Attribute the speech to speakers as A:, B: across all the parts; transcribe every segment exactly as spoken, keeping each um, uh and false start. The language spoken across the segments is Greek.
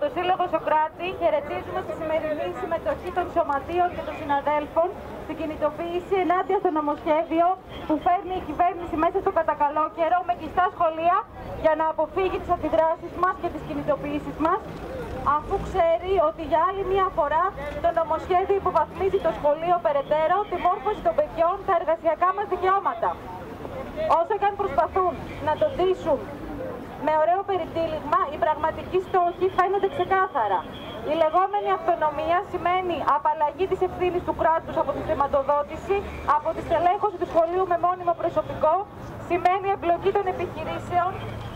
A: το Σύλλογο Σοκράτη χαιρετίζουμε τη σημερινή συμμετοχή των σωματείων και των συναδέλφων στην κινητοποίηση ενάντια στο νομοσχέδιο που φέρνει η κυβέρνηση μέσα στο κατακαλό καιρό με κλειστά σχολεία για να αποφύγει τις αντιδράσεις μας και τις κινητοποιήσεις μας, αφού ξέρει ότι για άλλη μία φορά το νομοσχέδιο υποβαθμίζει το σχολείο περαιτέρω, τη μόρφωση των παιδιών, τα εργασιακά μας δικαιώματα. Όσο και αν προσπαθούν να το ντύσουν με ωραίο περιτύλιγμα, οι πραγματικοί στόχοι φαίνονται ξεκάθαρα. Η λεγόμενη αυτονομία σημαίνει απαλλαγή της ευθύνης του κράτους από τη χρηματοδότηση, από τη στελέχωση του σχολείου με μόνιμο προσωπικό, σημαίνει εμπλοκή των επιχειρήσεων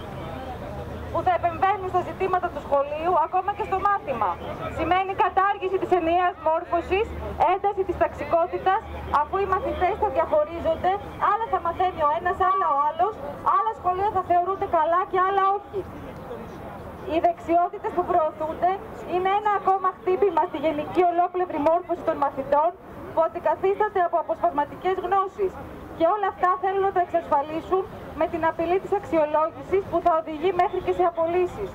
A: που θα επεμβαίνουν στα ζητήματα του σχολείου, ακόμα και στο μάθημα. Σημαίνει κατάργηση της ενιαίας μόρφωσης, ένταση της ταξικότητας, αφού οι μαθητές θα διαχωρίζονται, άλλα θα μαθαίνει ο ένας, άλλα ο άλλος, άλλα σχολεία θα θεωρούνται καλά και άλλα όχι. Οι δεξιότητες που προωθούνται είναι ένα ακόμα χτύπημα στη γενική ολόκληρη μόρφωση των μαθητών που αντικαθίσταται από αποσπασματικές γνώσεις. Και όλα αυτά θέλουν να τα εξασφαλίσουν με την απειλή της αξιολόγησης που θα οδηγεί μέχρι και σε απολύσεις.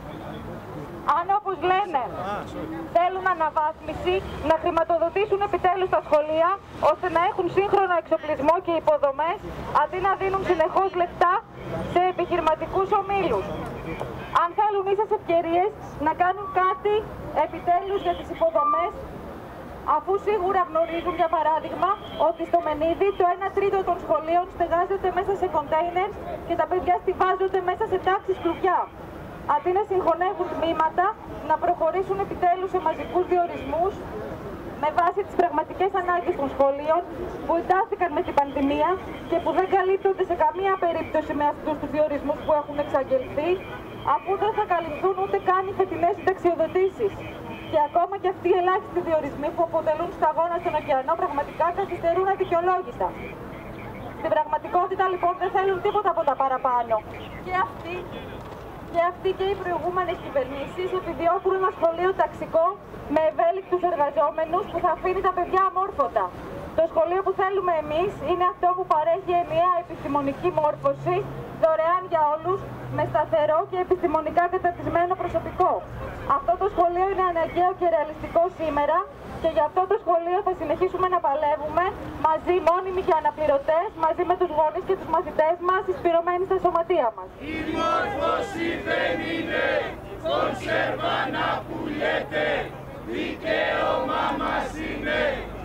A: Αν, όπως λένε, θέλουν αναβάθμιση, να χρηματοδοτήσουν επιτέλους τα σχολεία ώστε να έχουν σύγχρονο εξοπλισμό και υποδομές αντί να δίνουν συνεχώς λεφτά σε επιχειρηματικούς ομίλους. Αν θέλουν ίσες ευκαιρίες να κάνουν κάτι επιτέλους για τις υποδομές, αφού σίγουρα γνωρίζουν, για παράδειγμα, ότι στο Μενίδη το ένα τρίτο των σχολείων στεγάζεται μέσα σε κοντέινερ και τα παιδιά στιβάζονται μέσα σε τάξεις κλουβιά. Αντί να συγχωνεύουν τμήματα, να προχωρήσουν επιτέλους σε μαζικούς διορισμούς με βάση τις πραγματικές ανάγκες των σχολείων που εντάθηκαν με την πανδημία και που δεν καλύπτονται σε καμία περίπτωση με αυτούς τους διορισμούς που έχουν εξαγγελθεί, αφού δεν θα καλυφθούν ούτε καν οι φετινές συνταξιοδοτήσεις. Και ακόμα και αυτοί οι ελάχιστοι διορισμοί που αποτελούν σταγόνα στον ωκεανό πραγματικά καθυστερούν αδικαιολόγητα. Στην πραγματικότητα λοιπόν δεν θέλουν τίποτα από τα παραπάνω. Και αυτοί και, αυτοί και οι προηγούμενες κυβερνήσεις επιδιώκουν ένα σχολείο ταξικό με ευέλικτους εργαζόμενους που θα αφήνει τα παιδιά αμόρφωτα. Το σχολείο που θέλουμε εμείς είναι αυτό που παρέχει ενιαία επιστημονική μόρφωση, δωρεάν για όλους, με σταθερό και επιστημονικά καταρτισμένο προσωπικό. Αυτό το σχολείο είναι αναγκαίο και ρεαλιστικό σήμερα και γι' αυτό το σχολείο θα συνεχίσουμε να παλεύουμε μαζί, μόνιμοι και αναπληρωτές, μαζί με τους γονείς και τους μαθητές μας, εισπυρωμένοι στα σωματεία μας.
B: Η μόρφωση δεν είναι κονσέρβα να πουλέτε, δικαίωμα μας είναι,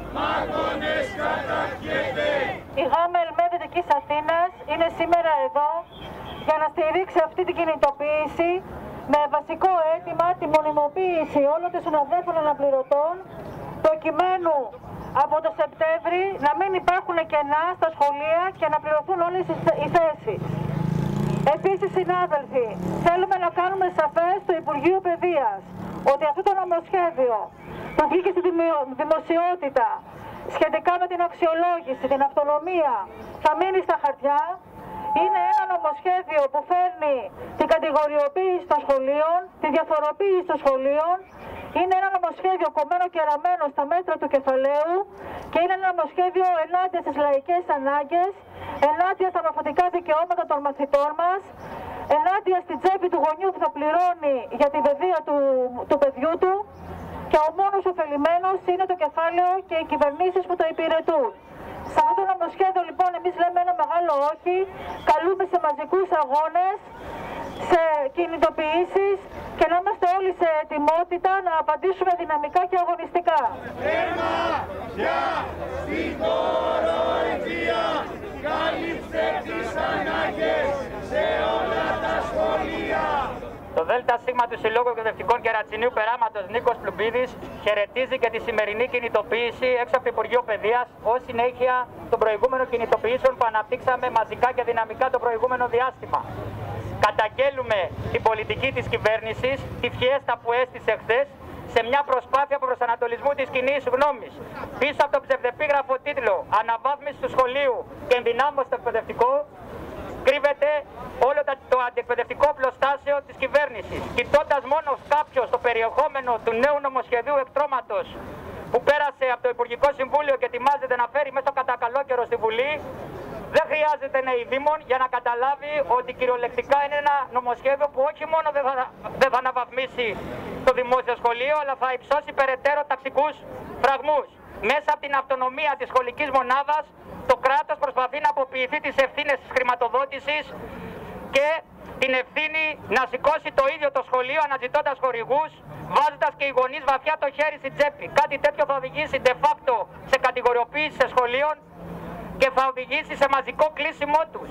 B: μάγονες καταχέτε.
A: Η ΓΑΜΑ ΕΛΜΕ Δυτικής Αθήνας είναι σήμερα εδώ για να στηρίξει αυτή την κινητοποίηση με βασικό αίτημα τη μονιμοποίηση όλων των συναδέλφων αναπληρωτών, προκειμένου από το Σεπτέμβρη να μην υπάρχουν κενά στα σχολεία και να πληρωθούν όλες οι θέσεις. Επίσης, συνάδελφοι, θέλουμε να κάνουμε σαφές στο Υπουργείο Παιδείας ότι αυτό το νομοσχέδιο που βγήκε στη δημοσιότητα σχετικά με την αξιολόγηση, την αυτονομία, θα μείνει στα χαρτιά. Είναι ένα νομοσχέδιο που φέρνει την κατηγοριοποίηση των σχολείων, τη διαφοροποίηση των σχολείων. Είναι ένα νομοσχέδιο κομμένο και ραμμένο στα μέτρα του κεφαλαίου και είναι ένα νομοσχέδιο ενάντια στις λαϊκές ανάγκες, ενάντια στα μαθητικά δικαιώματα των μαθητών μας, ενάντια στην τσέπη του γονιού που θα πληρώνει για την παιδεία του, του παιδιού του, και ο μόνος ωφελημένος είναι το κεφάλαιο και οι κυβερνήσεις που το υπηρετούν. Σε αυτό το νομοσχέδιο λοιπόν εμείς λέμε ένα μεγάλο όχι, καλούμε σε μαζικούς αγώνες, σε κινητοποιήσεις και να είμαστε όλοι σε ετοιμότητα να απαντήσουμε δυναμικά και αγωνιστικά.
B: Τέρμα για την κοροϊδία, κάλυψε τις ανάγκες σε όλα τα σχολεία.
C: Το ΔΣ του Συλλόγου Εκπαιδευτικών Κερατσινίου Περάματος Νίκος Πλουμπίδης χαιρετίζει και τη σημερινή κινητοποίηση έξω από το Υπουργείο Παιδείας ως συνέχεια των προηγούμενων κινητοποιήσεων που αναπτύξαμε μαζικά και δυναμικά το προηγούμενο διάστημα. Καταγγέλουμε την πολιτική της κυβέρνησης, τη φιέστα που έστησε χθες, σε μια προσπάθεια προσανατολισμού της κοινής γνώμης. Πίσω από το ψευδεπίγραφο τίτλο «Αναβάθμιση του σχολείου και ενδυνάμωση στο εκπαιδευτικό» κρύβεται όλο το αντιεκπαιδευτικό πλωστάσιο της κυβέρνησης. Κοιτώντας μόνο κάποιος το περιεχόμενο του νέου νομοσχεδίου εκτρώματος που πέρασε από το Υπουργικό Συμβούλιο και ετοιμάζεται να φέρει μέσα στο κατακαλό καιρό στη Βουλή, Δεν χρειάζεται νέοι δήμον για να καταλάβει ότι κυριολεκτικά είναι ένα νομοσχέδιο που όχι μόνο δεν θα, δεν θα αναβαθμίσει το δημόσιο σχολείο, αλλά θα υψώσει περαιτέρω ταξικούς φραγμούς. Μέσα από την αυτονομία της σχολικής μονάδας, το κράτος προσπαθεί να αποποιηθεί τις ευθύνες της χρηματοδότησης και την ευθύνη να σηκώσει το ίδιο το σχολείο αναζητώντας χορηγούς, βάζοντας και οι γονείς βαθιά το χέρι στην τσέπη. Κάτι τέτοιο θα οδηγήσει de facto σε κατηγοριοποίηση σε σχολείων και θα οδηγήσει σε μαζικό κλείσιμό τους.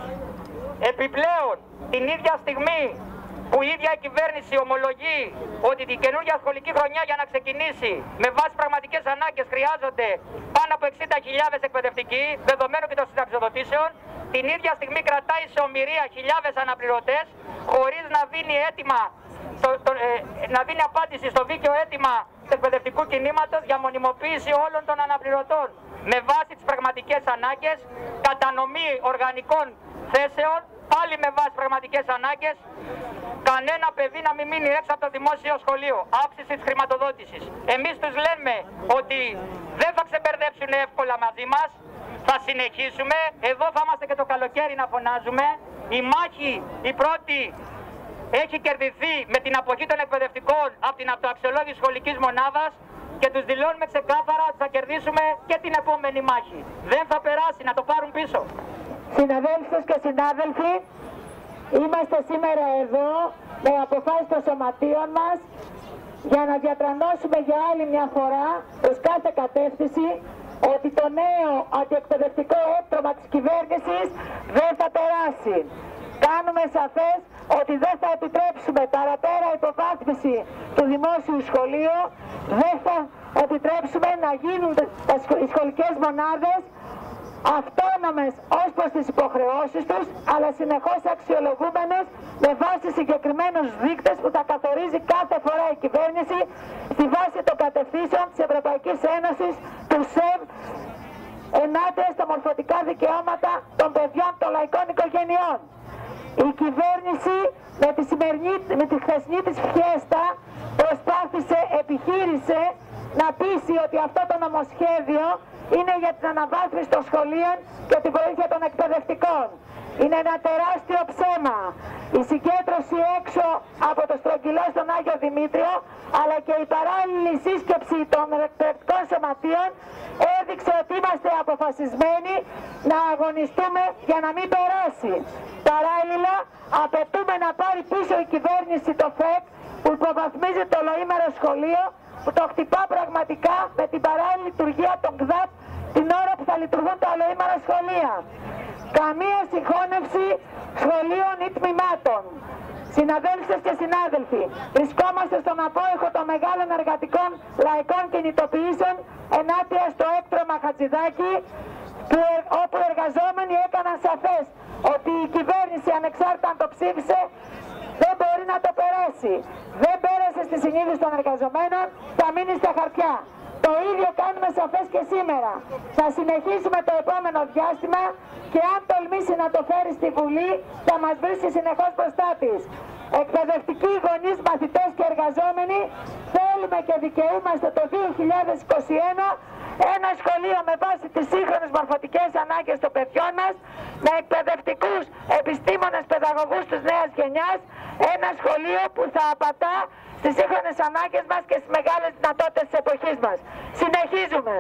C: Επιπλέον, την ίδια στιγμή που η ίδια η κυβέρνηση ομολογεί ότι την καινούργια σχολική χρονιά για να ξεκινήσει με βάση πραγματικές ανάγκες χρειάζονται πάνω από εξήντα χιλιάδες εκπαιδευτικοί, δεδομένου και των συνταξιοδοτήσεων, την ίδια στιγμή κρατάει σε ομηρία χιλιάδες αναπληρωτές, χωρίς να δίνει έτοιμα, στο, το, ε, να δίνει απάντηση στο δίκαιο αίτημα του εκπαιδευτικού κινήματος για μονιμοποίηση όλων των αναπληρωτών με βάση τις πραγματικές ανάγκες, κατανομή οργανικών θέσεων, πάλι με βάση πραγματικές ανάγκες, κανένα παιδί να μην μείνει έξω από το δημόσιο σχολείο, αύξηση της χρηματοδότησης. Εμείς τους λέμε ότι δεν θα ξεμπερδέψουν εύκολα μαζί μας, θα συνεχίσουμε, εδώ θα είμαστε και το καλοκαίρι να φωνάζουμε. Η μάχη, η πρώτη, έχει κερδιθεί με την αποχή των εκπαιδευτικών από την αυτοαξιολόγηση σχολικής μονάδας και τους δηλώνουμε ξεκάθαρα ότι θα κερδίσουμε και την επόμενη μάχη. Δεν θα περάσει, να το πάρουν πίσω.
D: Συναδέλφους και συνάδελφοι, είμαστε σήμερα εδώ με αποφάσεις των σωματείων μας για να διατρανώσουμε για άλλη μια φορά προς κάθε κατεύθυνση ότι το νέο αντιεκπαιδευτικό έκτρωμα της κυβέρνησης δεν θα περάσει. Κάνουμε σαφές ότι δεν θα επιτρέψουμε παραπέρα υποβάθμιση του δημόσιου σχολείου, δεν θα επιτρέψουμε να γίνουν οι σχολικές μονάδες αυτόνομες ως προς τις υποχρεώσεις τους, αλλά συνεχώς αξιολογούμενες με βάση συγκεκριμένους δείκτες που θα καθορίζει κάθε φορά η κυβέρνηση στη βάση των κατευθύνσεων της Ευρωπαϊκής Ένωσης, του ΣΕΒ, ενάντια στα μορφωτικά δικαιώματα των παιδιών των λαϊκών οικογενειών. Η κυβέρνηση με τη, σημερινή, με τη χθεσινή της φιέστα προσπάθησε, επιχείρησε να πείσει ότι αυτό το νομοσχέδιο είναι για την αναβάθμιση των σχολείων και τη βοήθεια των εκπαιδευτικών. Είναι ένα τεράστιο ψέμα. Η συγκέντρωση έξω από το στρογγυλό στον Άγιο Δημήτριο, αλλά και η παράλληλη σύσκεψη των εκπαιδευτικών σωματείων έδειξε ότι είμαστε αποφασισμένοι να αγωνιστούμε για να μην περάσει. Παράλληλα, απαιτούμε να πάρει πίσω η κυβέρνηση το ΦΕΚ που υποβαθμίζει το ολοήμερο σχολείο, που το χτυπά πραγματικά με την παράλληλη λειτουργία των ΚΔΑΠ την ώρα που θα λειτουργούν τα ολοήμερα σχολεία. Καμία συγχώνευση σχολείων ή τμήματων. Συναδέλφες και συνάδελφοι, βρισκόμαστε στον απόϊχο των μεγάλων εργατικών λαϊκών κινητοποιήσεων ενάντια στο έκτρωμα Χατζηδάκη, που, όπου οι εργαζόμενοι έκαναν σαφές ότι η κυβέρνηση, ανεξάρτητα αν το ψήφισε, δεν μπορεί να το περάσει. Δεν πέρασε στη συνείδηση των εργαζομένων, θα μείνει στα χαρτιά. Το ίδιο κάνουμε σαφές και σήμερα. Θα συνεχίσουμε το επόμενο διάστημα και αν τολμήσει να το φέρει στη Βουλή, θα μας βρίσκει συνεχώς μπροστά της. Εκπαιδευτικοί, γονείς, μαθητές και εργαζόμενοι, θέλουμε και δικαιούμαστε το δύο χιλιάδες είκοσι ένα ένα σχολείο με βάση τις σύγχρονες μορφωτικές ανάγκες των παιδιών μας, με εκπαιδευτικούς, επιστήμονες, παιδαγωγούς της νέας γενιάς, ένα σχολείο που θα απατά στις σύγχρονες ανάγκες μας και στις μεγάλες δυνατότητες της εποχής μας. Συνεχίζουμε.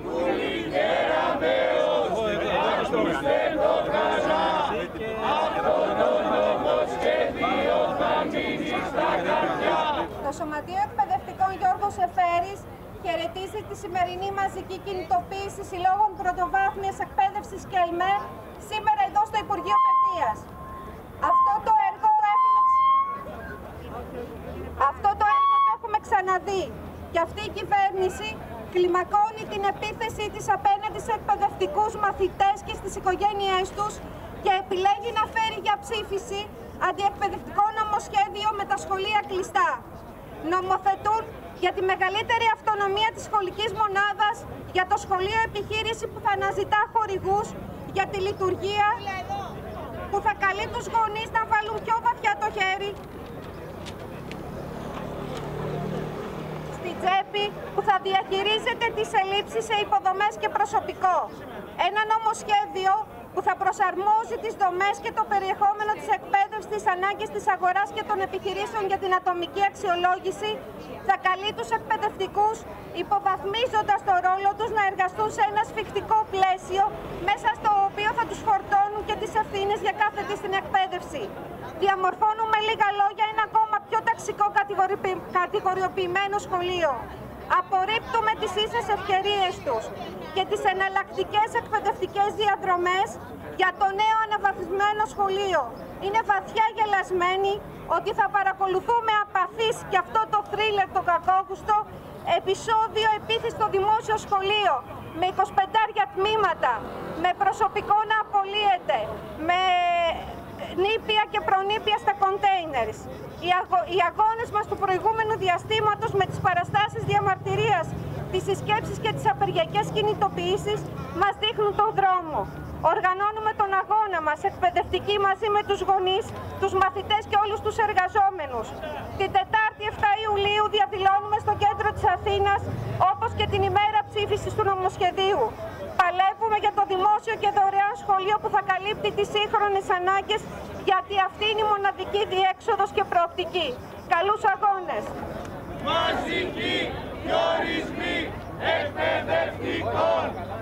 E: Το Σωματείο Εκπαιδευτικών Γιώργος Εφέρης χαιρετίζει τη σημερινή μαζική κινητοποίηση συλλόγων πρωτοβάθμιας εκπαίδευσης και ΕΛΜΕ σήμερα εδώ στο Υπουργείο Παιδείας. Αυτό το έργο το έχουμε, Αυτό το έργο το έχουμε ξαναδεί και αυτή η κυβέρνηση κλιμακώνει την επίθεσή της απέναντι σε εκπαιδευτικούς, μαθητές και στις οικογένειές τους και επιλέγει να φέρει για ψήφιση αντιεκπαιδευτικό νομοσχέδιο με τα σχολεία κλειστά. Νομοθετούν για τη μεγαλύτερη αυτονομία της σχολικής μονάδας, για το σχολείο επιχείρηση που θα αναζητά χορηγούς, για τη λειτουργία που θα καλεί τους γονείς να βάλουν πιο βαθιά το χέρι στη τσέπη, που θα διαχειρίζεται τις ελλείψεις σε υποδομές και προσωπικό. Ένα νομοσχέδιο που θα προσαρμόζει τις δομές και το περιεχόμενο της εκπαίδευσης στις ανάγκες της αγοράς και των επιχειρήσεων για την ατομική αξιολόγηση, θα καλεί τους εκπαιδευτικούς, υποβαθμίζοντας το ρόλο τους, να εργαστούν σε ένα σφιχτικό πλαίσιο, μέσα στο οποίο θα τους φορτώνουν και τις ευθύνες για κάθε τι στην εκπαίδευση. Διαμορφώνουν με λίγα λόγια ένα ακόμα πιο ταξικό κατηγοριοποιημένο σχολείο. Απορρίπτουμε τις ίσες ευκαιρίες τους και τις εναλλακτικές εκπαιδευτικές διαδρομές για το νέο αναβαθμισμένο σχολείο. Είναι βαθιά γελασμένοι ότι θα παρακολουθούμε απαθείς και αυτό το θρίλερ το κακόγουστο επεισόδιο επίθεση στο δημόσιο σχολείο με είκοσι πέντε τμήματα, με προσωπικό να απολύεται, με νήπια και προνήπια στα κοντέινερς. Οι, αγω... οι αγώνες μας του προηγούμενου διαστήματος με τις παραστάσεις διαμαρτυρίας, τις συσκέψεις και τις απεργιακές κινητοποιήσεις μας δείχνουν τον δρόμο. Οργανώνουμε τον αγώνα μας εκπαιδευτικοί μαζί με τους γονείς, τους μαθητές και όλους τους εργαζόμενους. Την Τετάρτη εφτά Ιουλίου διαδηλώνουμε στο κέντρο της Αθήνας, όπως και την ημέρα ψήφισης του νομοσχεδίου. Παλεύουμε για το δημόσιο και δωρεάν σχολείο που θα καλύπτει τις σύγχρονες ανάγκες, γιατί αυτή είναι η μοναδική διέξοδος και προοπτική. Καλούς αγώνες!
B: Μαζική διορισμοί εκπαιδευτικών,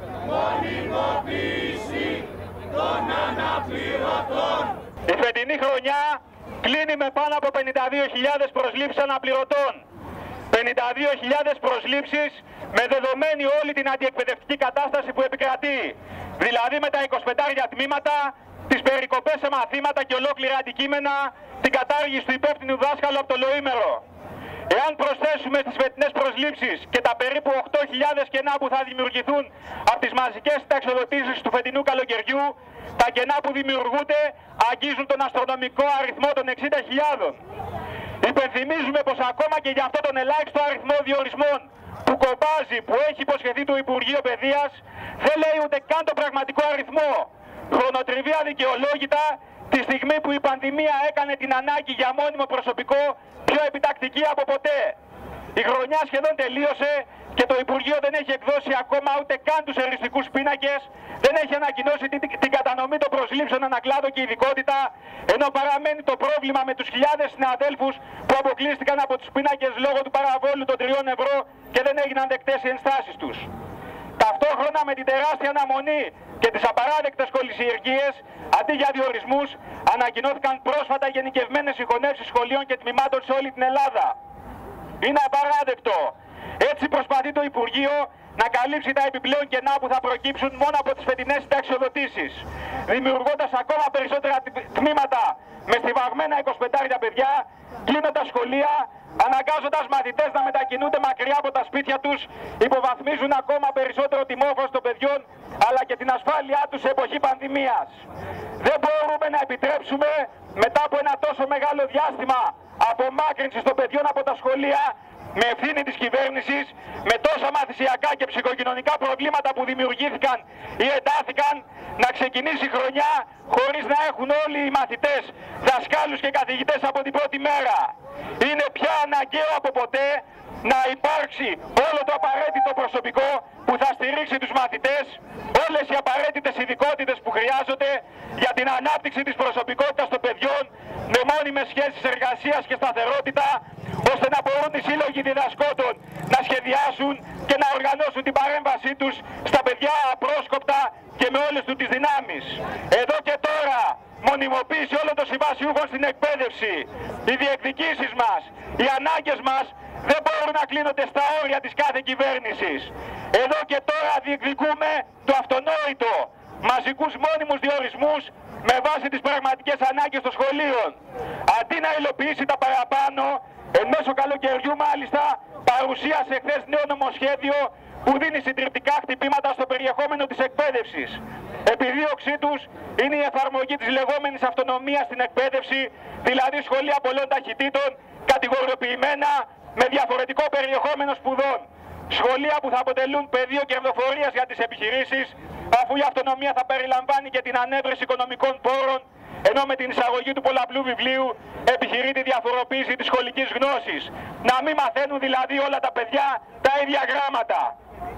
B: μονιμοποίηση των αναπληρωτών.
F: Η φετινή χρονιά κλείνει με πάνω από πενήντα δύο χιλιάδες προσλήψεις αναπληρωτών. πενήντα δύο χιλιάδες προσλήψεις με δεδομένη όλη την αντιεκπαιδευτική κατάσταση που επικρατεί. Δηλαδή με τα είκοσι πέντε τμήματα, τις περικοπές σε μαθήματα και ολόκληρα αντικείμενα, την κατάργηση του υπεύθυνου δάσκαλου από το λοήμερο. Εάν προσθέσουμε στις φετινές προσλήψεις και τα περίπου οκτώ χιλιάδες κενά που θα δημιουργηθούν από τις μαζικές συνταξιοδοτήσεις του φετινού καλοκαιριού, τα κενά που δημιουργούνται αγγίζουν τον αστρονομικό αριθμό των εξήντα χιλιάδων. Υπενθυμίζουμε πως ακόμα και για αυτό τον ελάχιστο αριθμό διορισμών που κομπάζει, που έχει υποσχεθεί το Υπουργείο Παιδείας, δεν λέει ούτε καν το πραγματικό αριθμό. Χρονοτριβή αδικαιολόγητα τη στιγμή που η πανδημία έκανε την ανάγκη για μόνιμο προσωπικό πιο επιτακτική από ποτέ. Η χρονιά σχεδόν τελείωσε και το Υπουργείο δεν έχει εκδώσει ακόμα ούτε καν τους εριστικούς πίνακες, δεν έχει ανακοινώσει την, την κατανομή των προσλήψεων ανακλάδο και ειδικότητα, ενώ παραμένει το πρόβλημα με τους χιλιάδες συναδέλφους που αποκλείστηκαν από τους πίνακες λόγω του παραβόλου των τριών ευρώ και δεν έγιναν δεκτές οι ενστάσεις τους. Ταυτόχρονα με την τεράστια αναμονή και τις απαράδεκτες κολυσιεργίες, αντί για διορισμούς, ανακοινώθηκαν πρόσφατα γενικευμένες συγχωνεύσεις σχολείων και τμήματων σε όλη την Ελλάδα. Είναι απαράδεκτο. Έτσι προσπαθεί το Υπουργείο να καλύψει τα επιπλέον κενά που θα προκύψουν μόνο από τις φετινές συνταξιοδοτήσεις, δημιουργώντας ακόμα περισσότερα τμήματα με στιβαγμένα είκοσι πέντε παιδιά, κλείνοντας σχολεία, αναγκάζοντας μαθητές να μετακινούνται μακριά από τα σπίτια τους, υποβαθμίζουν ακόμα περισσότερο τη μόρφωση των παιδιών αλλά και την ασφάλειά τους σε εποχή πανδημίας. Δεν μπορούμε να επιτρέψουμε μετά από ένα τόσο μεγάλο διάστημα απομάκρυνσης των παιδιών από τα σχολεία, με ευθύνη της κυβέρνησης, με τόσα μαθησιακά και ψυχοκοινωνικά προβλήματα που δημιουργήθηκαν ή εντάθηκαν, να ξεκινήσει η χρονιά χωρίς να έχουν όλοι οι μαθητές, δασκάλους και καθηγητές από την πρώτη μέρα. Είναι πια αναγκαίο από ποτέ να υπάρξει όλο το απαραίτητο προσωπικό που θα στηρίξει τους μαθητές, όλες οι απαραίτητες ειδικότητες που χρειάζονται για την ανάπτυξη της προσωπικότητας των παιδιών, με μόνιμες σχέσεις εργασίας και σταθερότητα, ώστε να μπορούν οι σύλλογοι διδασκόντων να σχεδιάσουν και να οργανώσουν την παρέμβασή τους στα παιδιά απρόσκοπτα και με όλες τους τις δυνάμεις. Εδώ και τώρα, μονιμοποίηση όλων των συμβασιούχων στην εκπαίδευση, οι διεκδικήσεις μας, οι ανάγκες μας δεν μπορούν να κλείνονται στα όρια της κάθε κυβέρνησης. Εδώ και τώρα διεκδικούμε το αυτονόητο, μαζικούς μόνιμους διορισμούς με βάση τις πραγματικές ανάγκες των σχολείων. Αντί να υλοποιήσει τα παραπάνω, εν μέσω καλοκαιριού μάλιστα παρουσίασε χθες νέο νομοσχέδιο που δίνει συντριπτικά χτυπήματα στο περιεχόμενο της εκπαίδευσης. Επιδίωξή τους είναι η εφαρμογή της λεγόμενης αυτονομίας στην εκπαίδευση, δηλαδή σχολεία πολλών ταχυτήτων, κατηγοριοποιημένα με διαφορετικό περιεχόμενο σπουδών. Σχολεία που θα αποτελούν πεδίο κερδοφορίας για τις επιχειρήσεις, αφού η αυτονομία θα περιλαμβάνει και την ανέβρεση οικονομικών πόρων, ενώ με την εισαγωγή του πολλαπλού βιβλίου επιχειρεί τη διαφοροποίηση της σχολικής γνώσης. Να μην μαθαίνουν δηλαδή όλα τα παιδιά τα ίδια γράμματα.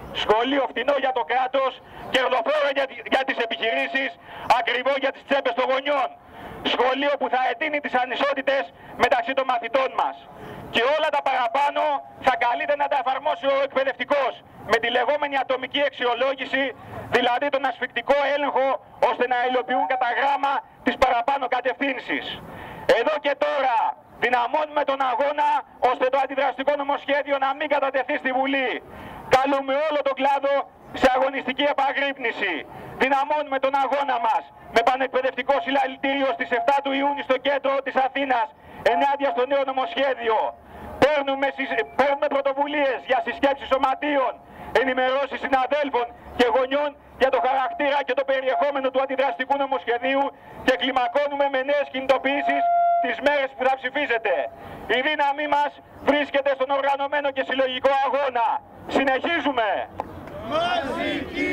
F: Σχολείο φτηνό για το κράτος, κερδοφόρο για, για τις επιχειρήσεις, ακριβό για τις τσέπες των γονιών. Σχολείο που θα εντείνει τις ανισότητες μεταξύ των μαθητών μας. Και όλα τα παραπάνω θα καλείται να τα εφαρμόσει ο εκπαιδευτικός με τη λεγόμενη ατομική αξιολόγηση, δηλαδή τον ασφυκτικό έλεγχο, ώστε να υλοποιούν κατά γράμμα τις παραπάνω κατευθύνσεις. Εδώ και τώρα δυναμώνουμε τον αγώνα ώστε το αντιδραστικό νομοσχέδιο να μην κατατεθεί στη Βουλή. Καλούμε όλο τον κλάδο σε αγωνιστική επαγρύπνηση. Δυναμώνουμε τον αγώνα μας με πανεκπαιδευτικό συλλαλητήριο στις επτά του Ιούνιου στο κέντρο της Αθήνας ενάντια στο νέο νομοσχέδιο. Παίρνουμε, παίρνουμε πρωτοβουλίες για συσκέψεις σωματείων, ενημερώσεις συναδέλφων και γονιών για το χαρακτήρα και το περιεχόμενο του αντιδραστικού νομοσχεδίου και κλιμακώνουμε με νέες κινητοποιήσεις τις μέρες που θα ψηφίζετε. Η δύναμή μας βρίσκεται στον οργανωμένο και συλλογικό αγώνα. Συνεχίζουμε!
B: Μαζική